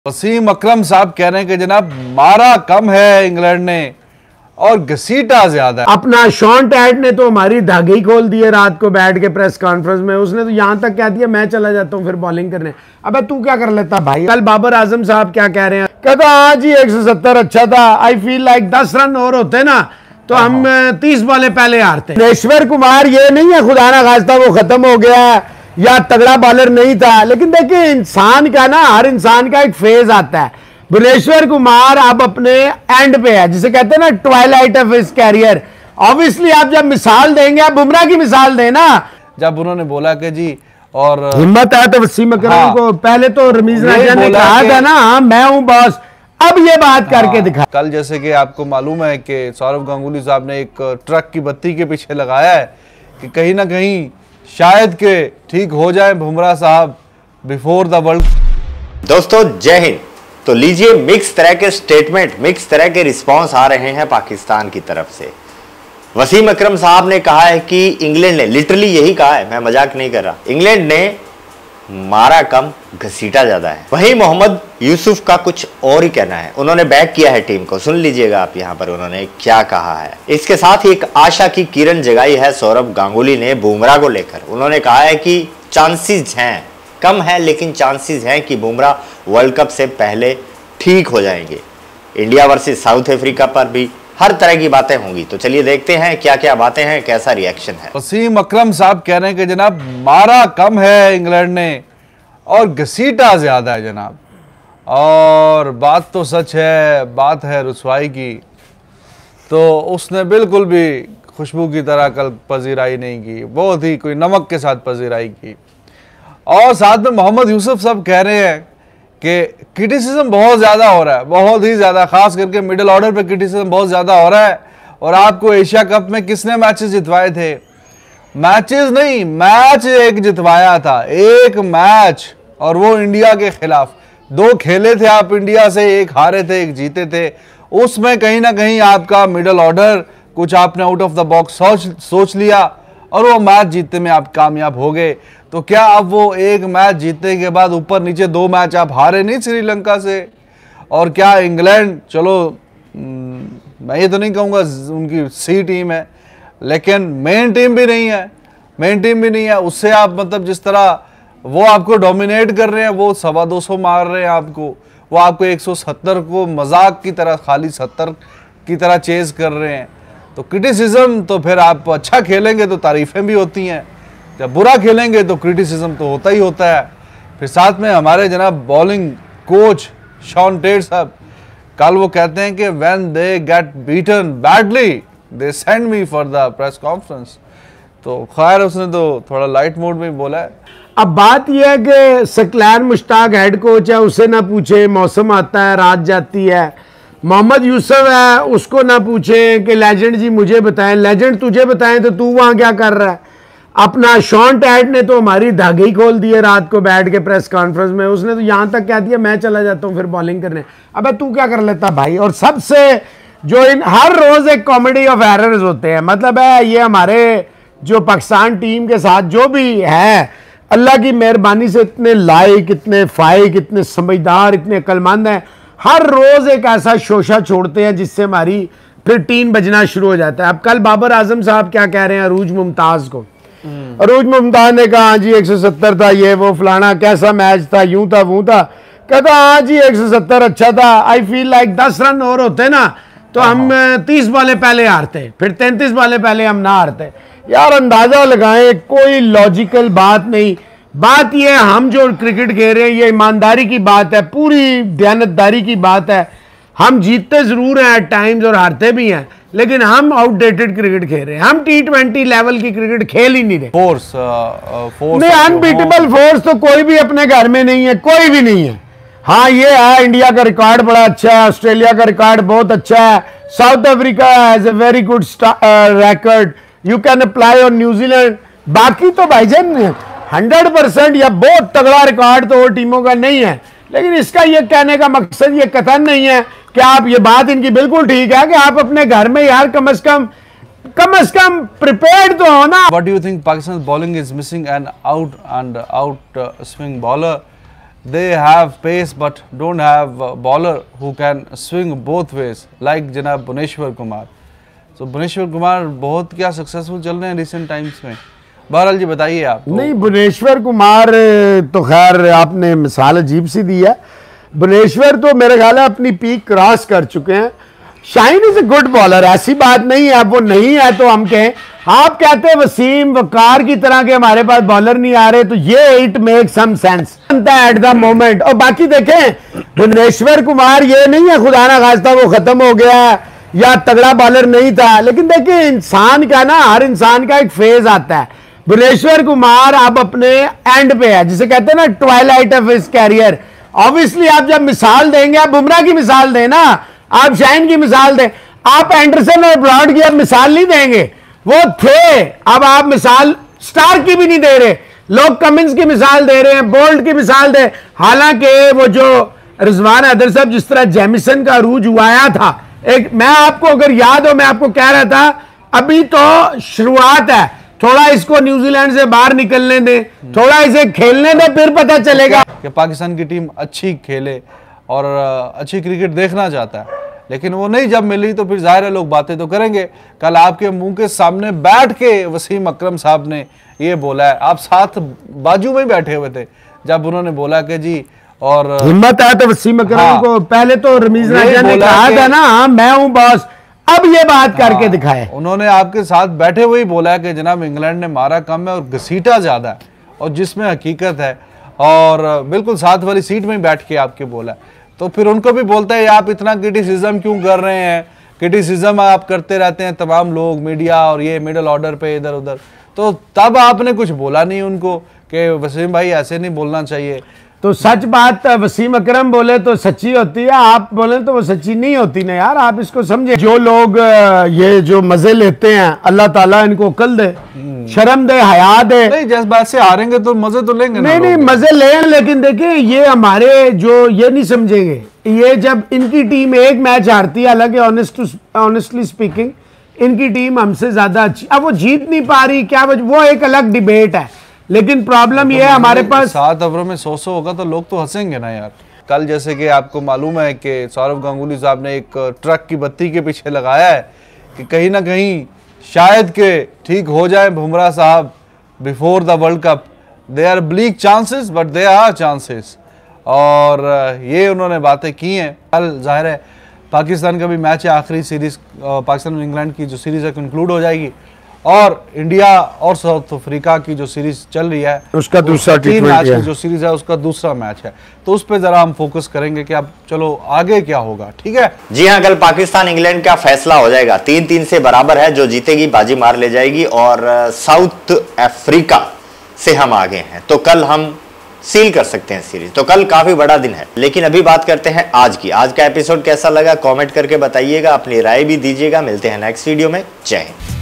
वसीम अकरम साहब कह रहे हैं कि जनाब मारा कम है इंग्लैंड ने और घसीटा ज्यादा है। अपना शॉन टैट ने तो हमारी धागे ही खोल दिए रात को बैठ के प्रेस कॉन्फ्रेंस में। उसने तो यहां तक कह दिया मैं चला जाता हूं फिर बॉलिंग करने। अबे तू क्या कर लेता भाई। कल बाबर आजम साहब क्या कह रहे हैं, कहता हाँ जी 170 अच्छा था, आई फील लाइक 10 रन और होते ना तो हम 30 बॉलें पहले हारते। भुवनेश्वर कुमार ये नहीं है खुदा ना खास्ता वो खत्म हो गया है या तगड़ा बॉलर नहीं था, लेकिन देखिए इंसान का ना हर इंसान का एक फेज आता है। भुवनेश्वर कुमार अब अपने एंड पे है, जिसे कहते हैं ना twilight of his career. Obviously आप जब मिसाल देंगे आप बुमराह की मिसाल दें ना। जब उन्होंने बोला कि जी और हिम्मत है तो वसीम अकरम को पहले तो रमीज राजा ने कहा था ना हाँ मैं हूं बॉस, अब ये बात करके दिखा। कल जैसे कि आपको मालूम है कि सौरव गांगुली साहब ने एक ट्रक की बत्ती के पीछे लगाया है कि कहीं ना कहीं शायद के ठीक हो जाए बुमराह साहब बिफोर द वर्ल्ड। दोस्तों जय हिंद। तो लीजिए मिक्स तरह के स्टेटमेंट, मिक्स तरह के रिस्पांस आ रहे हैं पाकिस्तान की तरफ से। वसीम अकरम साहब ने कहा है कि इंग्लैंड ने, लिटरली यही कहा है, मैं मजाक नहीं कर रहा, इंग्लैंड ने मारा कम घसीटा ज्यादा है। वहीं मोहम्मद यूसुफ का कुछ और ही कहना है, उन्होंने बैक किया है टीम को। सुन लीजिएगा आप यहां पर उन्होंने क्या कहा है। इसके साथ ही एक आशा की किरण जगाई है सौरव गांगुली ने बुमराह को लेकर। उन्होंने कहा है कि चांसेस हैं, कम है लेकिन चांसेस हैं कि बुमराह वर्ल्ड कप से पहले ठीक हो जाएंगे। इंडिया वर्सेस साउथ अफ्रीका पर भी हर तरह की बातें होंगी। तो चलिए देखते हैं क्या क्या बातें हैं, कैसा रिएक्शन है। वसीम अकरम साहब कह रहे हैं कि जनाब मारा कम है इंग्लैंड ने और घसीटा ज्यादा है जनाब। और बात तो सच है, बात है रुसवाई की। तो उसने बिल्कुल भी खुशबू की तरह कल पजीराई नहीं की, बहुत ही कोई नमक के साथ पजीराई की। और साथ में मोहम्मद यूसुफ साहब कह रहे हैं कि क्रिटिसिज्म बहुत ज़्यादा हो रहा है, बहुत ही ज़्यादा, खास करके मिडिल ऑर्डर पे क्रिटिसिज्म बहुत ज़्यादा हो रहा है। और आपको एशिया कप में किसने मैचेस जितवाए थे? मैचेस नहीं, मैच एक जितवाया था, एक मैच, और वो इंडिया के खिलाफ। 2 खेले थे आप इंडिया से, एक हारे थे एक जीते थे। उसमें कहीं ना कहीं आपका मिडिल ऑर्डर कुछ आपने आउट ऑफ द बॉक्स सोच लिया और वो मैच जीतने में आप कामयाब हो गए। तो क्या अब वो एक मैच जीतने के बाद ऊपर नीचे 2 मैच आप हारे नहीं श्रीलंका से? और क्या इंग्लैंड, चलो मैं ये तो नहीं कहूँगा उनकी सी टीम है, लेकिन मेन टीम भी नहीं है, मेन टीम भी नहीं है। उससे आप मतलब जिस तरह वो आपको डोमिनेट कर रहे हैं, वो 225 मार रहे हैं आपको, वो आपको 170 को मजाक की तरह, खाली 70 की तरह चेज कर रहे हैं। तो क्रिटिसिज्म तो फिर आप अच्छा खेलेंगे तो तारीफें भी होती हैं, जब बुरा खेलेंगे तो क्रिटिसिज्म तो होता ही होता है। फिर साथ में हमारे जनाब बॉलिंग कोच शॉन टेट साहब कल वो कहते हैं कि when they get beaten badly they send me for the press conference. तो खैर उसने तो थोड़ा लाइट मोड में बोला है। अब बात यह है कि सकलैन मुश्ताक हेड कोच है, उसे ना पूछे, मौसम आता है रात जाती है। मोहम्मद यूसुफ है, उसको ना पूछे कि लेजेंड जी मुझे बताएं, लेजेंड तुझे बताएं तो तू वहां क्या कर रहा है। अपना शॉन टैट ने तो हमारी धागे ही खोल दिए रात को बैठ के प्रेस कॉन्फ्रेंस में। उसने तो यहां तक कह दिया मैं चला जाता हूं फिर बॉलिंग करने। अबे तू क्या कर लेता भाई। और सबसे जो इन हर रोज एक कॉमेडी ऑफ एरर्स होते हैं, मतलब है ये हमारे जो पाकिस्तान टीम के साथ जो भी है, अल्लाह की मेहरबानी से इतने लाइक, इतने फाइक, इतने समझदार, इतने अक्लमंद हैं, हर रोज एक ऐसा शोशा छोड़ते हैं जिससे हमारी फिर टीम बजना शुरू हो जाता है। अब कल बाबर आजम साहब क्या कह रहे हैं अरूज मुमताज को। अरूज मुमताज ने कहा हाँ जी 170 था, ये वो फलाना, कैसा मैच था, यूं था वो था। कहता हाँ जी 170 अच्छा था, आई फील लाइक 10 रन और होते ना तो हम 30 बॉलें पहले हारते, फिर 33 बॉलें पहले हम ना हारते। यार अंदाजा लगाएं, कोई लॉजिकल बात नहीं। बात यह है हम जो क्रिकेट खेल रहे हैं ये ईमानदारी की बात है, पूरी दयानतदारी की बात है। हम जीतते जरूर हैं एट टाइम्स और हारते भी हैं, लेकिन हम आउटडेटेड क्रिकेट खेल रहे हैं। हम T20 लेवल की क्रिकेट खेल ही नहीं रहे। फोर्स नहीं, अनबीटेबल फोर्स तो कोई भी अपने घर में नहीं है, कोई भी नहीं है। हाँ ये है इंडिया का रिकॉर्ड बड़ा अच्छा है, ऑस्ट्रेलिया का रिकॉर्ड बहुत अच्छा है, south Africa has a very good record, you can apply on New Zealand. बाकी तो भाईजान 100% या बहुत तगड़ा रिकॉर्ड तो और टीमों का नहीं है। लेकिन इसका ये कहने का मकसद ये कथन नहीं है कि आप, ये बात इनकी बिल्कुल ठीक है कि आप अपने घर में यार कम से कम प्रिपेयर्ड तो हो ना। What do you think Pakistan's bowling is missing an out swing bowler they have pace but don't have a bowler who can swing both ways like जनाब भुवनेश्वर कुमार। तो भुवनेश्वर कुमार बहुत क्या सक्सेसफुल चल रहे हैं रिसेंट टाइम्स में। बहरहाल जी बताइए आप। नहीं, भुवनेश्वर कुमार तो खैर आपने मिसाल अजीब सी दी है। भुवनेश्वर तो मेरे ख्याल है अपनी पीक क्रॉस कर चुके हैं। Shaheen is a good bowler, ऐसी बात नहीं है। अब वो नहीं है तो हम कहें, आप कहते हैं वसीम वकार की तरह के हमारे पास बॉलर नहीं आ रहे, तो ये it make some sense at the moment. और बाकी देखें, भुवनेश्वर कुमार ये नहीं है खुदा ना खास्ता वो खत्म हो गया या तगड़ा बॉलर नहीं था, लेकिन देखिए इंसान का ना, हर इंसान का एक फेज आता है। भुवनेश्वर कुमार अब अपने एंड पे है, जिसे कहते हैं ना twilight of his career. Obviously आप जब मिसाल देंगे, आप बुमराह की मिसाल दें ना, आप शाहीन की मिसाल दें, आप एंडरसन और ब्रॉड की अब मिसाल नहीं देंगे, वो थे। अब आप मिसाल स्टार की भी नहीं दे रहे, लोग कमिंस की मिसाल दे रहे हैं, बोल्ट की मिसाल दे। हालांकि वो जो रिजवान हैदर साहब जिस तरह जेमिसन का अरूज हुआया था, एक मैं आपको अगर याद हो, मैं आपको कह रहा था अभी तो शुरुआत है, थोड़ा इसको न्यूजीलैंड से बाहर निकलने दें, थोड़ा इसे खेलने दें, फिर पता चलेगा कि पाकिस्तान की टीम अच्छी खेले और अच्छी क्रिकेट देखना चाहता है, लेकिन वो नहीं जब मिली तो फिर जाहिर है लोग बातें तो करेंगे। कल आपके मुंह के सामने बैठ के वसीम अकरम साहब ने ये बोला है, आप साथ बाजू में बैठे हुए थे जब उन्होंने बोला कि जी, और हिम्मत है तो वसीम अकरम को पहले तो रमीज राजा ने कहा था ना, हाँ मैं हूं बॉस, अब ये बात करके दिखाए। उन्होंने आपके साथ बैठे हुए ही बोला है कि जनाब इंग्लैंड ने मारा कम है और घसीटा ज्यादा है, और जिसमें हकीकत है, और बिल्कुल साथ वाली सीट में बैठ के आपके बोला है। तो फिर उनको भी बोलता है आप इतना क्रिटिसिज्म क्यों कर रहे हैं, क्रिटिसिज्म आप करते रहते हैं तमाम लोग, मीडिया और ये मिडिल ऑर्डर पे इधर उधर। तो तब आपने कुछ बोला नहीं उनको कि वसीम भाई ऐसे नहीं बोलना चाहिए। तो सच बात वसीम अकरम बोले तो सच्ची होती है, आप बोले तो वो सच्ची नहीं होती ना यार, आप इसको समझे। जो लोग ये जो मजे लेते हैं, अल्लाह ताला इनको अकल दे, शर्म दे, हया दे। नहीं, जिस बात से हारेंगे तो मजे तो लेंगे, नहीं मजे लें, लेकिन देखिए ये हमारे जो ये नहीं समझेंगे, ये जब इनकी टीम एक मैच हारती है, हालांकि ऑनेस्टली स्पीकिंग इनकी टीम हमसे ज्यादा अच्छी, अब वो जीत नहीं पा रही, क्या वो एक अलग डिबेट है, लेकिन प्रॉब्लम ये है हमारे पास 7 ओवरों में 100 होगा तो लोग तो हंसेंगे ना यार। कल जैसे कि आपको मालूम है कि सौरव गांगुली साहब ने एक ट्रक की बत्ती के पीछे लगाया है कि कहीं ना कहीं शायद के ठीक हो जाए बुमराह साहब before the World Cup. They are bleak chances but they are chances, और ये उन्होंने बातें की हैं। कल जाहिर है पाकिस्तान का भी मैच है, आखिरी सीरीज पाकिस्तान और इंग्लैंड की जो सीरीज है कंक्लूड हो जाएगी, और इंडिया और साउथ अफ्रीका की जो सीरीज चल रही है उसका दूसरा 3 मैच की जो सीरीज है उसका दूसरा मैच है, तो उस पर जरा हम फोकस करेंगे कि अब चलो आगे क्या होगा। ठीक है जी हाँ, कल पाकिस्तान इंग्लैंड का फैसला हो जाएगा, 3-3 से बराबर है, जो जीतेगी बाजी मार ले जाएगी, और साउथ अफ्रीका से हम आगे हैं, तो कल हम सील कर सकते हैं सीरीज। तो कल काफी बड़ा दिन है, लेकिन अभी बात करते हैं आज की। आज का एपिसोड कैसा लगा कमेंट करके बताइएगा, अपनी राय भी दीजिएगा। मिलते हैं नेक्स्ट वीडियो में। जय हिंद।